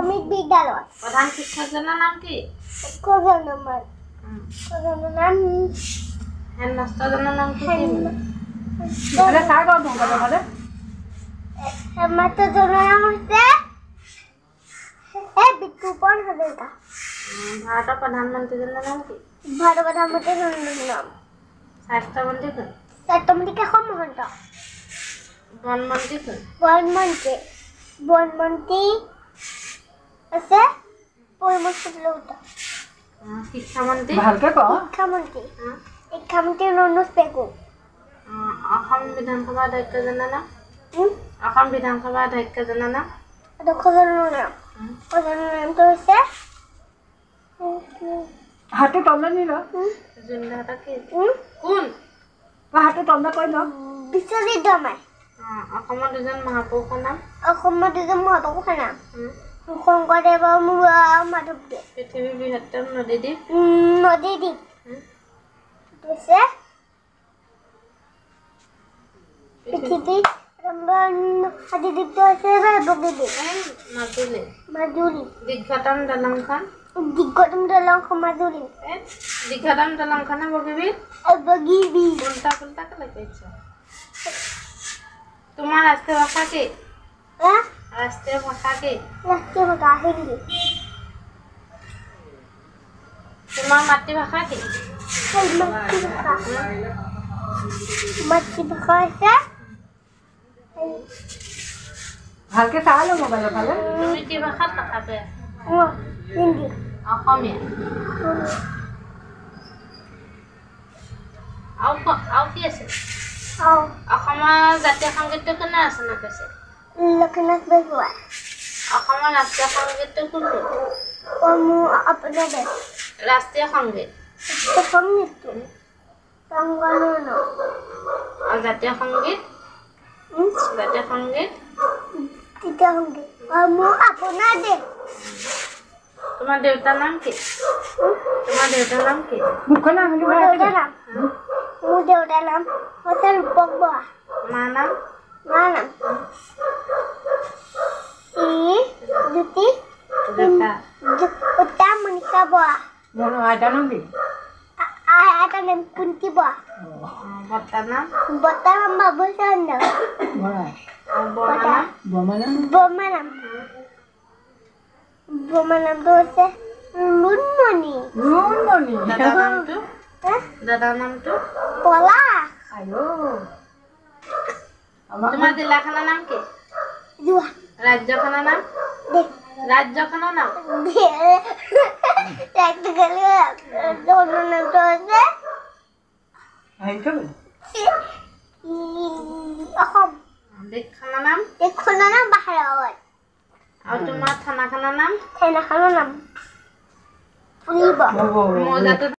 প্ৰাথমিক বিদ্যালয় প্ৰধান শিক্ষকজনৰ নাম কি শিক্ষকজনৰ নাম হেডমাষ্টাৰজনৰ নাম কি মানে চাই গ'ল তোমালোকে ভালে হেডমাষ্টাৰজনৰ নাম হৈছে বিতুপন হাজৰিকা ভাৰতৰ প্ৰধানমন্ত্ৰীজনৰ নাম কি ভাৰতৰ প্ৰধানমন্ত্ৰীৰ নাম স্বাস্থ্যমন্ত্ৰী কোন স্বাস্থ্যমন্ত্ৰী কেশৱ মহন্ত বনমন্ত্ৰী কোন বনমন্ত্ৰী আছে পৰিমল শুক্লবৈদ্য শিক্ষামন্ত্ৰী ভালকে ক শিক্ষামন্ত্ৰী ৰণোজ পেগু অসম বিধানসভাৰ অধ্যক্ষজনৰ নাম অসম বিধানসভাৰ অধ্যক্ষজনৰ নাম অধ্যক্ষজনৰ নামটো হৈছে হাতটো তললে নি ল জুবিনদাহঁতৰ কি কোন হাতটো তললে কৰি ল বিশ্বজিৎ দমাই অসমৰ দুজন মহাপুৰুষৰ নাম অসমৰ দুজন মহাপুৰুষৰ নাম শংকৰদেৱ আৰু মাধৱদেৱ পৃথিৱীৰ বৃহত্তম নদীদ্বীপ হৈছে পৃথিৱীৰ নদীদ্বীপটো হৈছে বগীদ্বীপ মাজুলী দীৰ্ঘতম দলংখন মাজুলী দীৰ্ঘতম দলংখনে বগীবিল উল্টা পুল্টা কেলে কৰিছ তোমাৰ ৰাষ্ট্ৰীয় ভাষা কি ৰাষ্ট্ৰীয় ভাষা কি ৰাষ্ট্ৰীয় ভাষা হিন্দী তোমাৰ মাতৃভাষা কি মাতৃভাষা হৈছে ভালকে চাই ল মোবাইলৰ ফালে তুমি কি ভাষাত কথা কৈ আছা হিন্দী অসমীয়া আৰু কি আছে অসমৰ জাতীয় সংগীতটো কোনে ৰচনা কৰিছে লক্ষ্মীনাথ বেজবৰুৱাই অসমৰ ৰাষ্ট্ৰীয় সংগীতটো কোনটো আপোনাৰ দেশ ৰাষ্ট্ৰীয় সংগীত সংগীতটো জাতীয় সংগীত জাতীয় সংগীত তেতিয়া সংগীত মোৰ আপোনাৰ দেশ তোমাৰ দেউতাৰ নাম কি তোমাৰ দেউতাৰ নাম কি মুখখন আঙুলি মোৰ দেউতাৰ নাম হৈছে ৰূপক বৰা মাৰ নাম জ্যোতি উত্তা মণিকা বৰা মোৰ আইতাৰ নাম কি আইতাৰ নাম কুন্তি বৰা বৰ্তাৰ নাম বাবু চন্দ্ৰ বৰ্মাৰ নামটো হৈছে লুনমণি দাদাৰ নামটো পলাশ তোমাৰ জিলাখনৰ নাম কি ৰাজ্যখনৰ নাম ৰাজ্যখনৰ নাম নামটো হৈছে অসম দেশখনৰ নাম বাহিৰত আৰু তোমাৰ থানাখনৰ নাম থানাখনৰ নাম ফুলিব মৌজাটো